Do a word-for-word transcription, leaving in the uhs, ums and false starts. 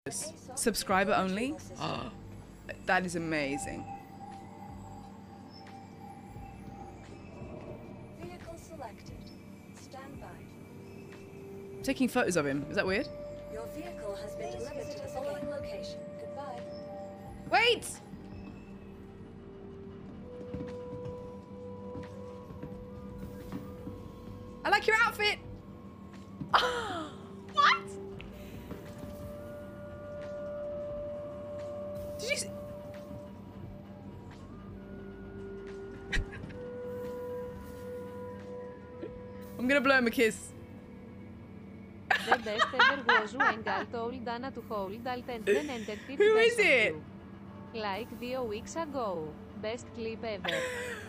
Subscriber only? Oh, that is amazing. Vehicle selected. Stand by. Taking photos of him. Is that weird? Your vehicle has been delivered to the following location. Goodbye. Wait! I like your outfit! What? Did you see? I'm gonna blow him a kiss. The best ever was when Gal told Dana to hold alt and then entered it. Who is it? Like two weeks ago. Best clip ever.